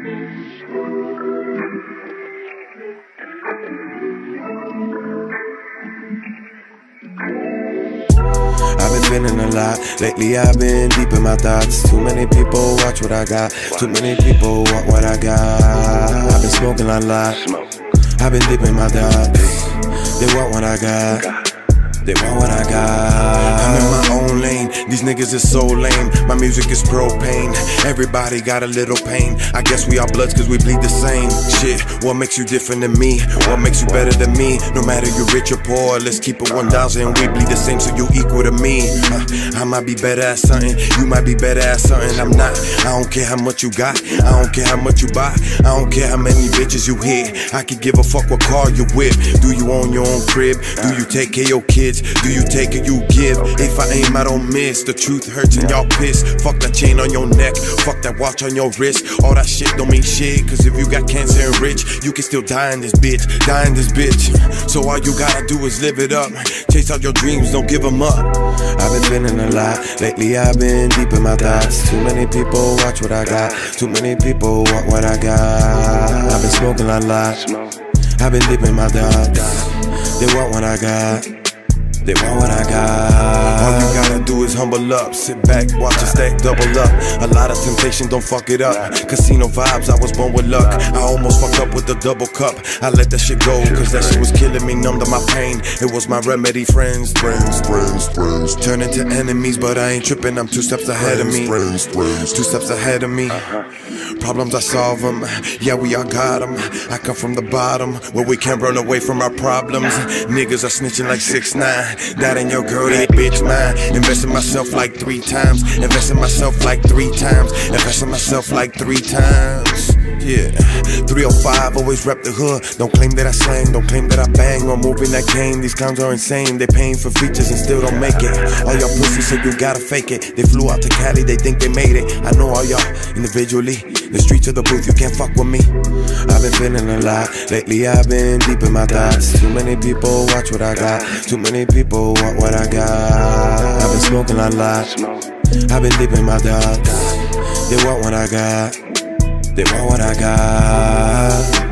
I've been feeling a lot. Lately I've been deep in my thoughts. Too many people watch what I got. Too many people want what I got. I've been smoking a lot. I've been deep in my thoughts. They want what I got. They want what I got. I'm in my own lane. These niggas is so lame. My music is propane. Everybody got a little pain. I guess we all bloods cause we bleed the same. Shit, what makes you different than me? What makes you better than me? No matter you rich or poor, let's keep it 1,000. We bleed the same so you equal to me. I might be better at something. You might be better at something I'm not. I don't care how much you got. I don't care how much you buy. I don't care how many bitches you hit. I could give a fuck what car you whip. Do you own your own crib? Do you take care of your kids? Do you take or you give? If I aim, I don't miss. The truth hurts and y'all pissed. Fuck that chain on your neck. Fuck that watch on your wrist. All that shit don't mean shit. Cause if you got cancer and rich, you can still die in this bitch. Die in this bitch. So all you gotta do is live it up. Chase out your dreams, don't give them up. I've been feeling a lot. Lately I've been deep in my thoughts. Too many people watch what I got. Too many people want what I got. I've been smoking a lot. I've been deep in my thoughts. They want what I got. They want what I got. All you gotta do is humble up. Sit back, watch it stack, double up. A lot of temptation, don't fuck it up. Casino vibes, I was born with luck. I almost fucked up with the double cup. I let that shit go, cause that shit was killing me, numbed to my pain. It was my remedy, friends. Turn into enemies, but I ain't tripping, I'm 2 steps ahead of me. 2 steps ahead of me. Problems, I solve them. Yeah, we all got them. I come from the bottom, where we can't run away from our problems. Niggas are snitching like 6ix9ine. That ain't your girl, that bitch mine. Invest in myself like 3 times. Invest in myself like 3 times. Invest in myself like 3 times. Yeah, 305, always rep the hood. Don't claim that I slang, don't claim that I bang. I'm moving that game, these clowns are insane. They paying for features and still don't make it. All y'all pussies say you gotta fake it. They flew out to Cali, they think they made it. I know all y'all individually. The streets of the booth, you can't fuck with me. I've been feeling a lot. Lately I've been deep in my thoughts. Too many people watch what I got. Too many people want what I got. I've been smoking a lot. I've been deep in my thoughts. They want what I got. They want what I got.